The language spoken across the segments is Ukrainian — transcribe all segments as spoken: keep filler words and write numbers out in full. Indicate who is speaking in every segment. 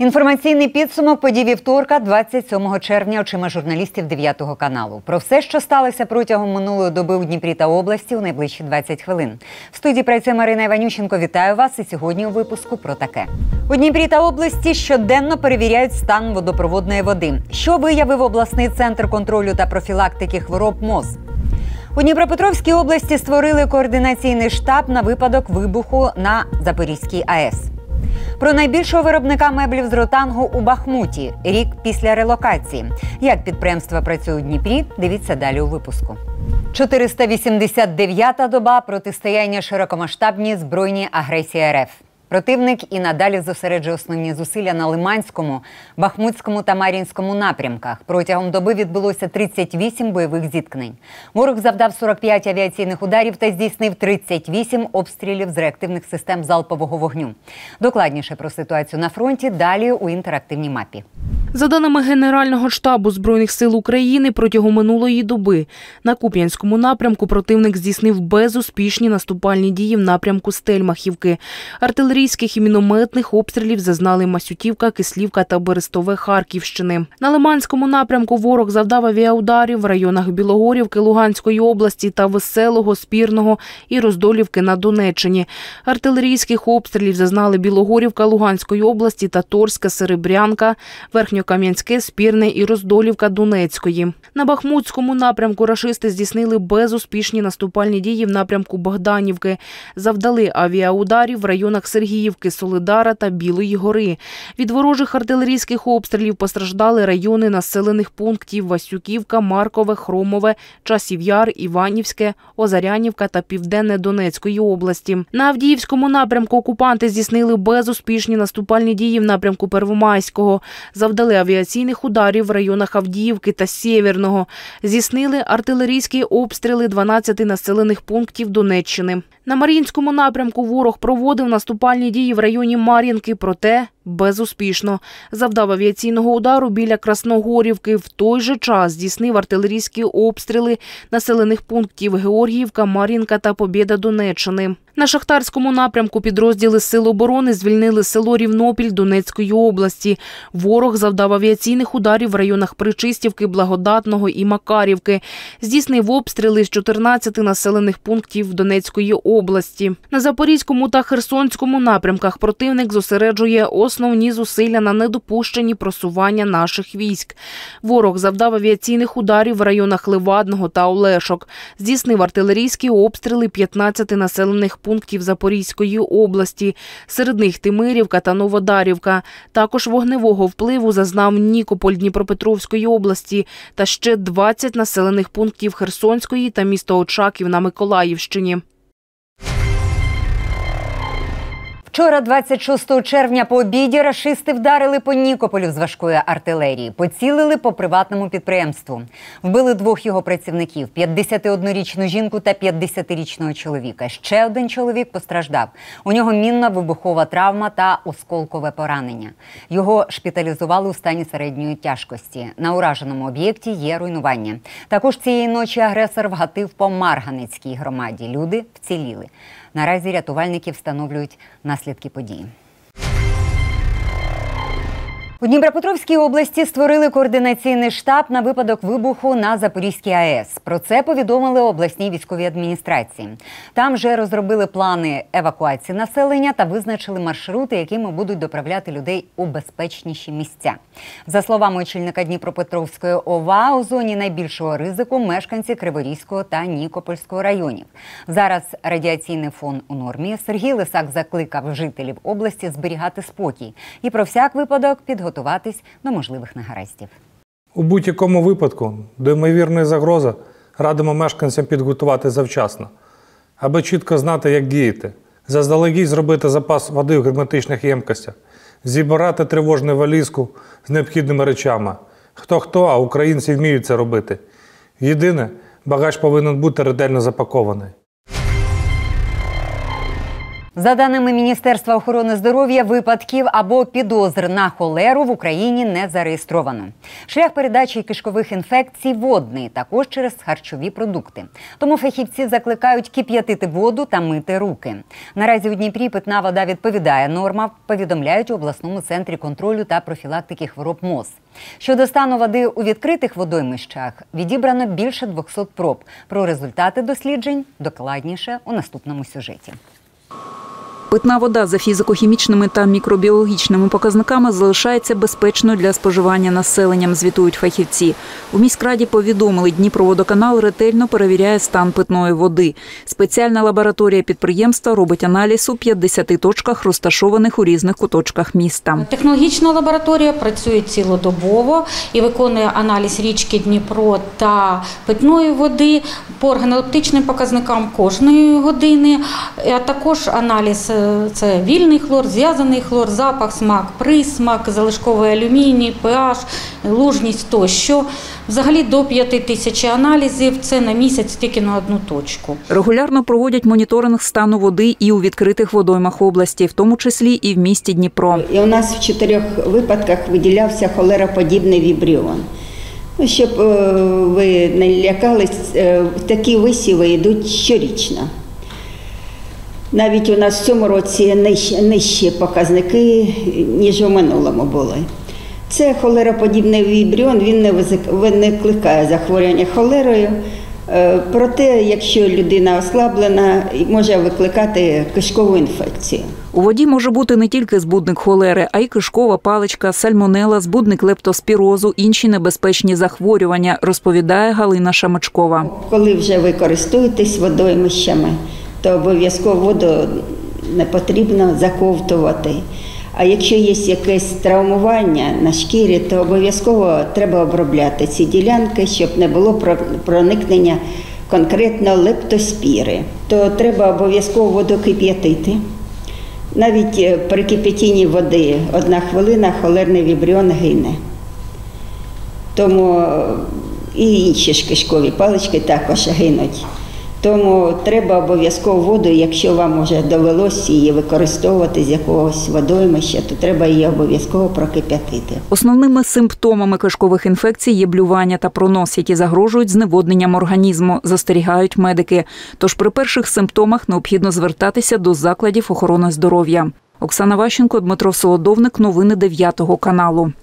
Speaker 1: Інформаційний підсумок подій вівторка, двадцять сьомого червня, очима журналістів дев'ятого каналу. Про все, що сталося протягом минулої доби у Дніпрі та області, у найближчі двадцять хвилин. В студії працює Марина Іванющенко. Вітаю вас. І сьогодні у випуску про таке. У Дніпрі та області щоденно перевіряють стан водопроводної води. Що виявив обласний центр контролю та профілактики хвороб МОЗ? У Дніпропетровській області створили координаційний штаб на випадок вибуху на Запорізькій АЕС. Про найбільшого виробника меблів з ротангу у Бахмуті. Рік після релокації. Як підприємство працює у Дніпрі, дивіться далі у випуску. чотириста вісімдесят дев'ята доба протистояння широкомасштабній збройній агресії РФ. Противник і надалі зосереджує основні зусилля на Лиманському, Бахмутському та Мар'їнському напрямках. Протягом доби відбулося тридцять вісім бойових зіткнень. Ворог завдав сорок п'ять авіаційних ударів та здійснив тридцять вісім обстрілів з реактивних систем залпового вогню. Докладніше про ситуацію на фронті далі у інтерактивній мапі.
Speaker 2: За даними Генерального штабу Збройних сил України, протягом минулої доби на Куп'янському напрямку противник здійснив безуспішні наступальні дії в напрямку Стельмахівки. Артилерійських і мінометних обстрілів зазнали Масютівка, Кислівка та Берестове Харківщини. На Лиманському напрямку ворог завдав авіаударів в районах Білогорівки, Луганської області та Веселого, Спірного і Роздолівки на Донеччині. Артилерійських обстрілів зазнали Білогорівка Луганської області та Торська, Серебрянка, Верхньокам'янське, Спірне і Роздолівка Донецької. На Бахмутському напрямку рашисти здійснили безуспішні наступальні дії в напрямку Богданівки. Завдали авіаударів в районах Сергіївки, Солидара та Білої гори. Від ворожих артилерійських обстрілів постраждали райони населених пунктів Васюківка, Маркове, Хромове, Часів Яр, Іванівське, Озарянівка та Південне Донецької області. На Авдіївському напрямку окупанти здійснили безуспішні наступальні дії в напрямку Первомайського. Завдали авіаційних ударів в районах Авдіївки та Сєвєрного. Здійснили артилерійські обстріли дванадцяти населених пунктів Донеччини. На Мар'їнському напрямку ворог проводив наступальні дії в районі Мар'їнки, проте безуспішно. Завдав авіаційного удару біля Красногорівки. В той же час здійснив артилерійські обстріли населених пунктів Георгіївка, Мар'їнка та Побєда Донеччини. На Шахтарському напрямку підрозділи Сил оборони звільнили село Рівнопіль Донецької області. Ворог завдав авіаційних ударів в районах Причистівки, Благодатного і Макарівки. Здійснив обстріли з чотирнадцяти населених пунктів Донецької області. На Запорізькому та Херсонському напрямках противник зосереджує основні зусилля на недопущенні просування наших військ. Ворог завдав авіаційних ударів в районах Левадного та Олешок. Здійснив артилерійські обстріли п'ятнадцяти населених пунктів Запорізької області. Серед них Тимирівка та Новодарівка. Також вогневого впливу зазнав Нікополь Дніпропетровської області та ще двадцять населених пунктів Херсонської та місто Очаків на Миколаївщині.
Speaker 1: Вчора, двадцять шостого червня, по обіді рашисти вдарили по Нікополю з важкої артилерії. Поцілили по приватному підприємству. Вбили двох його працівників – п'ятдесятиоднорічну жінку та п'ятдесятирічного чоловіка. Ще один чоловік постраждав. У нього мінна вибухова травма та осколкове поранення. Його шпиталізували у стані середньої тяжкості. На ураженому об'єкті є руйнування. Також цієї ночі агресор вгатив по Марганецькій громаді. Люди вціліли. Наразі рятувальники встановлюють наслідки події. У Дніпропетровській області створили координаційний штаб на випадок вибуху на Запорізькій АЕС. Про це повідомили обласній військовій адміністрації. Там вже розробили плани евакуації населення та визначили маршрути, якими будуть доправляти людей у безпечніші місця. За словами очільника Дніпропетровської ОВА, у зоні найбільшого ризику мешканці Криворізького та Нікопольського районів. Зараз радіаційний фон у нормі. Сергій Лисак закликав жителів області зберігати спокій і про всяк випадок підготуватися готуватись до можливих негараздів.
Speaker 3: У будь-якому випадку до ймовірної загрози радимо мешканцям підготувати завчасно, аби чітко знати, як діяти. Заздалегідь зробити запас води в герметичних ємкостях, зібрати тривожну валізку з необхідними речами. Хто-хто, а українці вміють це робити. Єдине, багаж повинен бути ретельно запакований.
Speaker 1: За даними Міністерства охорони здоров'я, випадків або підозр на холеру в Україні не зареєстровано. Шлях передачі кишкових інфекцій водний, також через харчові продукти. Тому фахівці закликають кип'ятити воду та мити руки. Наразі у Дніпрі питна вода відповідає нормам, повідомляють у обласному центрі контролю та профілактики хвороб МОЗ. Щодо стану води у відкритих водоймищах, відібрано більше двохсот проб. Про результати досліджень докладніше у наступному сюжеті.
Speaker 4: Питна вода за фізико-хімічними та мікробіологічними показниками залишається безпечною для споживання населенням, звітують фахівці. У міськраді повідомили, Дніпроводоканал ретельно перевіряє стан питної води. Спеціальна лабораторія підприємства робить аналіз у п'ятдесяти точках, розташованих у різних куточках міста.
Speaker 5: Технологічна лабораторія працює цілодобово і виконує аналіз річки Дніпро та питної води по органолептичним показникам кожної години, а також аналіз це вільний хлор, зв'язаний хлор, запах, смак, присмак, залишковий алюміній, pH, лужність тощо. Взагалі до п'яти тисяч аналізів, це на місяць тільки на одну точку.
Speaker 4: Регулярно проводять моніторинг стану води і у відкритих водоймах області, в тому числі і в місті Дніпро.
Speaker 6: І у нас в чотирьох випадках виділявся холероподібний вібріон. Щоб ви не лякались, такі висіви йдуть щорічно. Навіть у нас в цьому році нижчі, нижчі показники, ніж у минулому були. Це холероподібний вібріон, він не викликає захворювання холерою. Проте, якщо людина ослаблена, може викликати кишкову інфекцію.
Speaker 4: У воді може бути не тільки збудник холери, а й кишкова паличка, сальмонела, збудник лептоспірозу, інші небезпечні захворювання, розповідає Галина Шамачкова.
Speaker 6: Коли вже ви користуєтесь водоймищами, то обов'язково воду не потрібно заковтувати. А якщо є якесь травмування на шкірі, то обов'язково треба обробляти ці ділянки, щоб не було проникнення конкретно лептоспіри. То треба обов'язково воду кип'ятити. Навіть при кип'ятінні води одна хвилина холерний вібріон гине. Тому і інші ж кишкові палички також гинуть. Тому треба обов'язково воду, якщо вам вже довелося її використовувати з якогось водоймища, то треба її обов'язково прокип'ятити.
Speaker 4: Основними симптомами кишкових інфекцій є блювання та пронос, які загрожують зневодненням організму, застерігають медики. Тож при перших симптомах необхідно звертатися до закладів охорони здоров'я. Оксана Ващенко, Дмитро Солодовник. Новини дев'ятого каналу.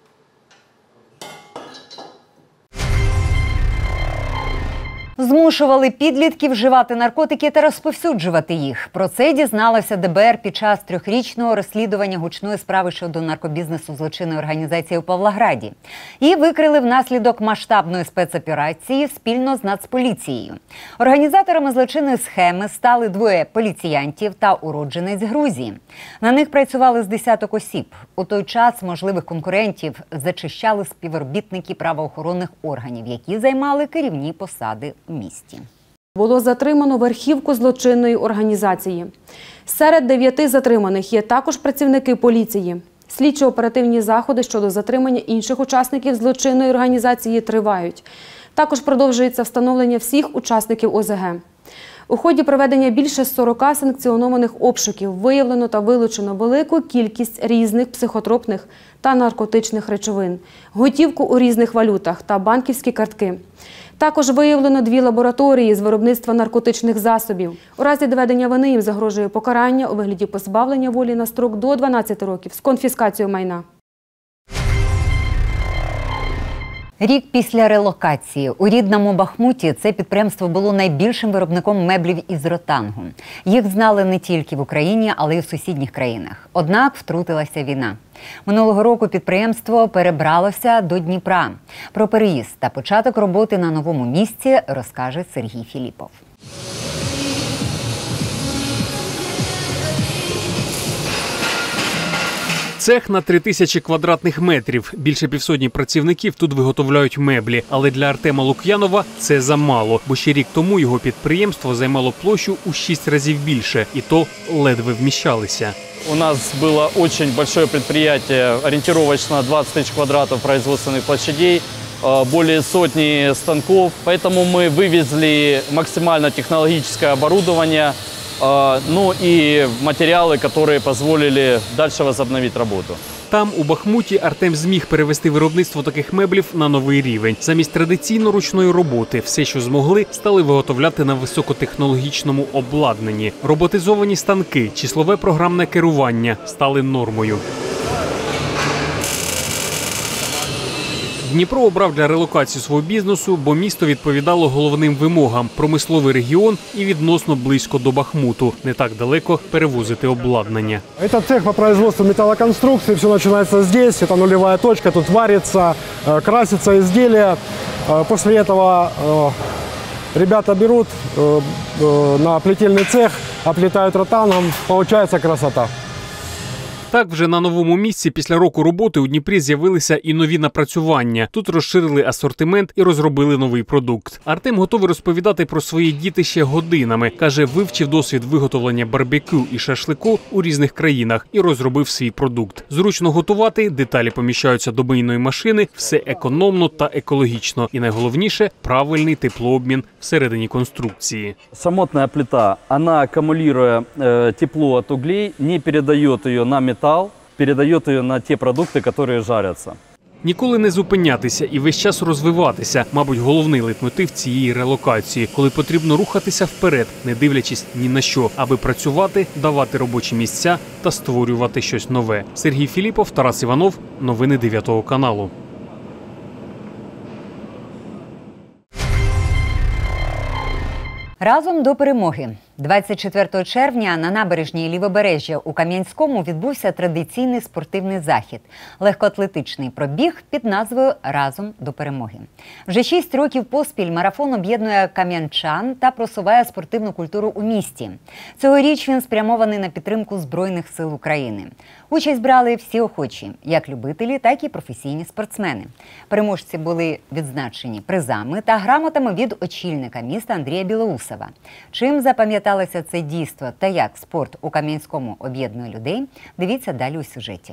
Speaker 1: Змушували підлітків вживати наркотики та розповсюджувати їх. Про це дізналося де бе ер під час трьохрічного розслідування гучної справи щодо наркобізнесу злочинної організації у Павлограді. Її викрили внаслідок масштабної спецоперації спільно з Нацполіцією. Організаторами злочинної схеми стали двоє поліціянтів та уродженець Грузії. На них працювали з десяток осіб. У той час можливих конкурентів зачищали співробітники правоохоронних органів, які займали керівні посади в місті.
Speaker 7: Було затримано верхівку злочинної організації. Серед дев'яти затриманих є також працівники поліції. Слідчо-оперативні заходи щодо затримання інших учасників злочинної організації тривають. Також продовжується встановлення всіх учасників о зе ге. У ході проведення більше сорока санкціонованих обшуків виявлено та вилучено велику кількість різних психотропних та наркотичних речовин, готівку у різних валютах та банківські картки. Також виявлено дві лабораторії з виробництва наркотичних засобів. У разі доведення вини їм загрожує покарання у вигляді позбавлення волі на строк до дванадцяти років з конфіскацією майна.
Speaker 1: Рік після релокації у рідному Бахмуті це підприємство було найбільшим виробником меблів із ротангу. Їх знали не тільки в Україні, але й у сусідніх країнах. Однак втрутилася війна. Минулого року підприємство перебралося до Дніпра. Про переїзд та початок роботи на новому місці розкаже Сергій Філіпов.
Speaker 8: Цех на три тисячі квадратних метрів. Більше півсотні працівників тут виготовляють меблі. Але для Артема Лук'янова це замало, бо ще рік тому його підприємство займало площу у шість разів більше. І то ледве вміщалися.
Speaker 9: У нас было очень большое предприятие, ориентировочно двадцать тысяч квадратов производственных площадей, более сотни станков. Поэтому мы вывезли максимально технологическое оборудование ну и материалы, которые позволили дальше возобновить работу.
Speaker 8: Там, у Бахмуті, Артем зміг перевести виробництво таких меблів на новий рівень. Замість традиційно ручної роботи все, що змогли, стали виготовляти на високотехнологічному обладнанні. Роботизовані станки, числове програмне керування стали нормою. Дніпро обрав для релокації свого бізнесу, бо місто відповідало головним вимогам – промисловий регіон і відносно близько до Бахмуту. Не так далеко перевозити обладнання.
Speaker 10: Это цех по производству металлоконструкций, все начинается здесь, это нулевая точка, тут варится, красится изделие. После этого ребята берут на плетельный цех, оплетают ротангом, получается красота.
Speaker 8: Так, вже на новому місці після року роботи у Дніпрі з'явилися і нові напрацювання. Тут розширили асортимент і розробили новий продукт. Артем готовий розповідати про свої дітище годинами. Каже, вивчив досвід виготовлення барбекю і шашлику у різних країнах і розробив свій продукт. Зручно готувати, деталі поміщаються до мийної машини, все економно та екологічно. І найголовніше – правильний теплообмін всередині конструкції.
Speaker 9: Самотная плита, она аккумулируя э, тепло от углей, не передает ее на металл, передает ее на те продукты, которые жарятся.
Speaker 8: Ніколи не зупинятися і весь час розвиватися – мабуть, головний лейтмотив цієї релокації, коли потрібно рухатися вперед, не дивлячись ні на що, аби працювати, давати робочі місця та створювати щось нове. Сергій Філіпов, Тарас Іванов. Новини дев'ятого каналу.
Speaker 1: Разом до перемоги. двадцять четвертого червня на набережній Лівобережжя у Кам'янському відбувся традиційний спортивний захід – легкоатлетичний пробіг під назвою «Разом до перемоги». Вже шість років поспіль марафон об'єднує кам'янчан та просуває спортивну культуру у місті. Цьогоріч він спрямований на підтримку Збройних сил України. Участь брали всі охочі – як любителі, так і професійні спортсмени. Переможці були відзначені призами та грамотами від очільника міста Андрія Білоусова. Чим запам'ятали це дійство та як спорт у Кам'янському об'єднує людей, дивіться далі у сюжеті.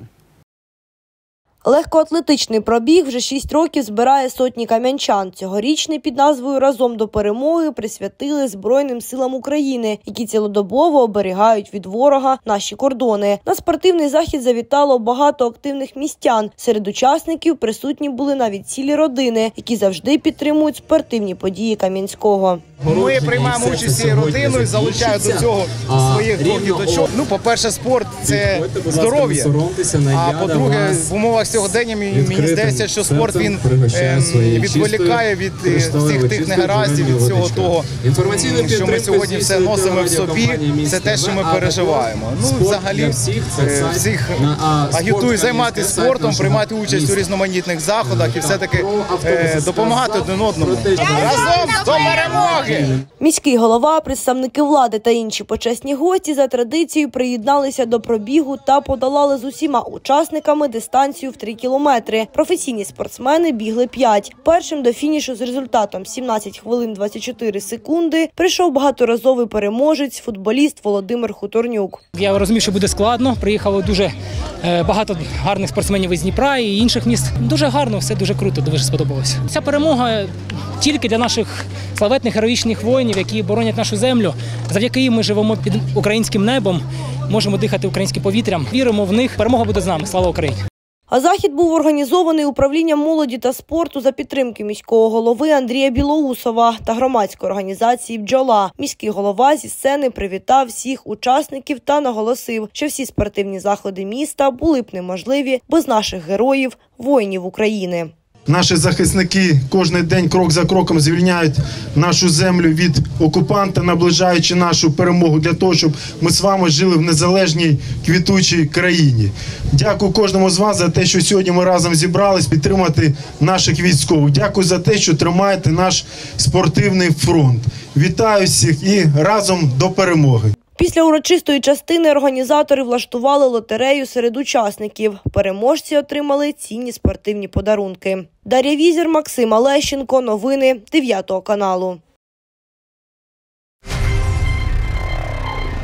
Speaker 11: Легкоатлетичний пробіг вже шість років збирає сотні кам'янчан. Цьогорічний під назвою «Разом до перемоги» присвятили Збройним силам України, які цілодобово оберігають від ворога наші кордони. На спортивний захід завітало багато активних містян. Серед учасників присутні були навіть цілі родини, які завжди підтримують спортивні події Кам'янського.
Speaker 12: Ми приймаємо участь цією родиною, залучають до цього своїх двох діточок. Ну, по-перше, спорт – це здоров'я, а по-друге, в умовах сьогодення мені здається, що спорт він е, відволікає від всіх тих негараздів, від всього того, що ми сьогодні все носимо в собі, це те, що ми переживаємо. Ну, взагалі, е, всіх агітую займатися спортом, приймати участь у різноманітних заходах і все-таки е, допомагати один одному. Разом до перемоги!
Speaker 11: Міський голова, представники влади та інші почесні гості за традицією приєдналися до пробігу та подолали з усіма учасниками дистанцію в три кілометри. Професійні спортсмени бігли п'ять. Першим до фінішу з результатом сімнадцять хвилин двадцять чотири секунди прийшов багаторазовий переможець, футболіст Володимир Хуторнюк.
Speaker 13: Я розумів, що буде складно. Приїхало дуже багато гарних спортсменів із Дніпра і інших міст. Дуже гарно, все дуже круто, дуже сподобалося. Ця перемога тільки для наших славетних героїчних воїнів, які боронять нашу землю. Завдяки їм ми живемо під українським небом, можемо дихати українським повітрям. Віримо в них. Перемога буде з нами. Слава Україні!
Speaker 11: А захід був організований управлінням молоді та спорту за підтримки міського голови Андрія Білоусова та громадської організації «Бджола». Міський голова зі сцени привітав всіх учасників та наголосив, що всі спортивні заходи міста були б неможливі без наших героїв, воїнів України.
Speaker 14: Наші захисники кожен день крок за кроком звільняють нашу землю від окупанта, наближаючи нашу перемогу для того, щоб ми з вами жили в незалежній квітучій країні. Дякую кожному з вас за те, що сьогодні ми разом зібрались підтримати наших військових. Дякую за те, що тримаєте наш спортивний фронт. Вітаю всіх і разом до перемоги!
Speaker 11: Після урочистої частини організатори влаштували лотерею серед учасників. Переможці отримали цінні спортивні подарунки. Дар'я Візір, Максим Алещенко. Новини дев'ятого каналу.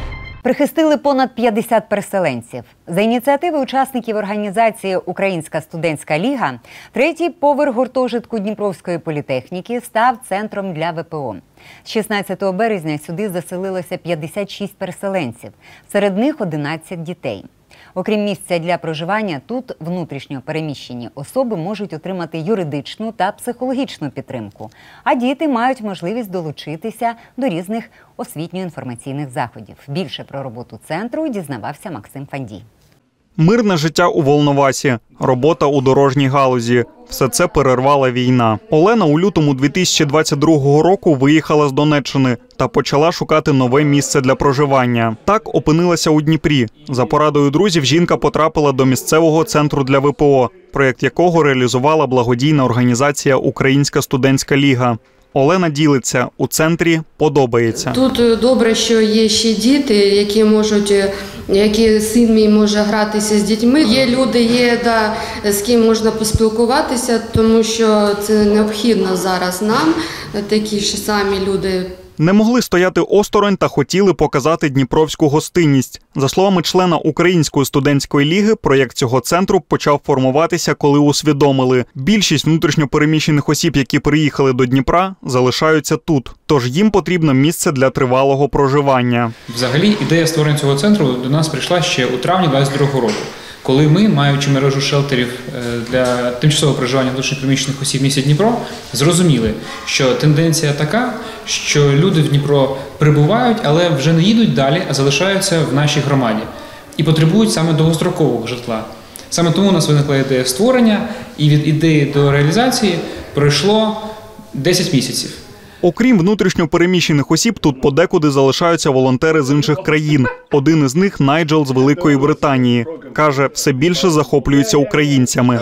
Speaker 1: Прихистили понад п'ятдесят переселенців. За ініціативи учасників організації «Українська студентська ліга» третій поверх гуртожитку Дніпровської політехніки став центром для ве пе о. З шістнадцятого березня сюди заселилося п'ятдесят шість переселенців, серед них одинадцять дітей. Окрім місця для проживання, тут внутрішньо переміщені особи можуть отримати юридичну та психологічну підтримку, а діти мають можливість долучитися до різних освітньо-інформаційних заходів. Більше про роботу центру дізнавався Максим Фандій.
Speaker 15: Мирне життя у Волновасі, робота у дорожній галузі – все це перервала війна. Олена у лютому дві тисячі двадцять другого року виїхала з Донеччини та почала шукати нове місце для проживання. Так опинилася у Дніпрі. За порадою друзів жінка потрапила до місцевого центру для ве пе о, проєкт якого реалізувала благодійна організація «Українська студентська ліга». Олена ділиться, у центрі подобається.
Speaker 16: Тут добре, що є ще діти, які можуть, які син мій може гратися з дітьми. Є люди, є, да, з ким можна поспілкуватися, тому що це необхідно зараз нам, такі ж самі люди.
Speaker 15: Не могли стояти осторонь та хотіли показати дніпровську гостинність. За словами члена Української студентської ліги, проєкт цього центру почав формуватися, коли усвідомили. Більшість внутрішньопереміщених осіб, які приїхали до Дніпра, залишаються тут. Тож їм потрібно місце для тривалого проживання.
Speaker 17: Взагалі, ідея створення цього центру до нас прийшла ще у травні двадцять другого року. Коли ми, маючи мережу шелтерів для тимчасового проживання внутрішньопереміщених осіб в місті Дніпро, зрозуміли, що тенденція така, що люди в Дніпро прибувають, але вже не їдуть далі, а залишаються в нашій громаді. І потребують саме довгострокового житла. Саме тому у нас виникла ідея створення, і від ідеї до реалізації пройшло десять місяців.
Speaker 15: Окрім внутрішньопереміщених осіб, тут подекуди залишаються волонтери з інших країн. Один із них – Найджел з Великої Британії. Каже, все більше захоплюється українцями.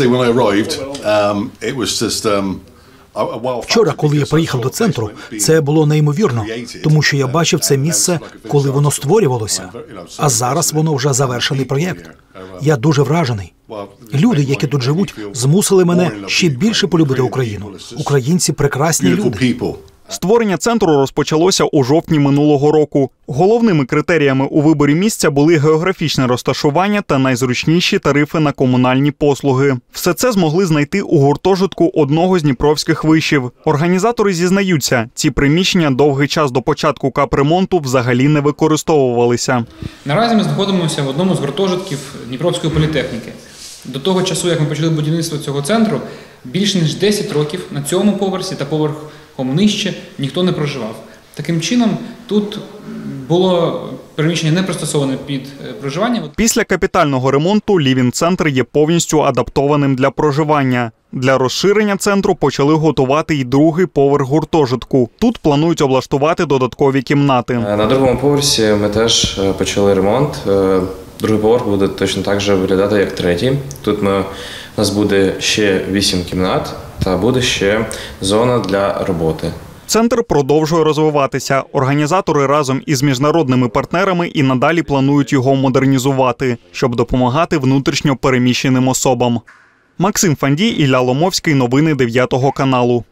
Speaker 18: Вчора, коли я приїхав до центру, це було неймовірно, тому що я бачив це місце, коли воно створювалося. А зараз воно вже завершений проєкт. Я дуже вражений. Люди, які тут живуть, змусили мене ще більше полюбити Україну. Українці – прекрасні люди.
Speaker 15: Створення центру розпочалося у жовтні минулого року. Головними критеріями у виборі місця були географічне розташування та найзручніші тарифи на комунальні послуги. Все це змогли знайти у гуртожитку одного з дніпровських вишів. Організатори зізнаються, ці приміщення довгий час до початку капремонту взагалі не використовувалися.
Speaker 17: Наразі ми знаходимося в одному з гуртожитків Дніпровської політехніки. До того часу, як ми почали будівництво цього центру, більш ніж десять років на цьому поверсі та поверхом нижче ніхто не проживав. Таким чином, тут було приміщення не пристосоване під проживання.
Speaker 15: Після капітального ремонту лівінг-центр є повністю адаптованим для проживання. Для розширення центру почали готувати й другий поверх гуртожитку. Тут планують облаштувати додаткові кімнати.
Speaker 19: На другому поверсі ми теж почали ремонт. Другий поверх буде точно так же виглядати, як третій. Тут ми, у нас буде ще вісім кімнат та буде ще зона для роботи.
Speaker 15: Центр продовжує розвиватися. Організатори разом із міжнародними партнерами і надалі планують його модернізувати, щоб допомагати внутрішньо переміщеним особам. Максим Фандій, Ілля Ломовський. Новини дев'ятого каналу.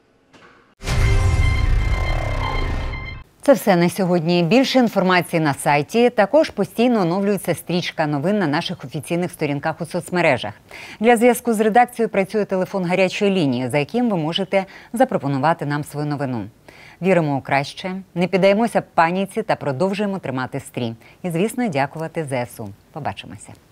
Speaker 1: Це все на сьогодні. Більше інформації на сайті. Також постійно оновлюється стрічка новин на наших офіційних сторінках у соцмережах. Для зв'язку з редакцією працює телефон гарячої лінії, за яким ви можете запропонувати нам свою новину. Віримо у краще, не піддаємося паніці та продовжуємо тримати стрій. І, звісно, дякувати зе ес у. Побачимося.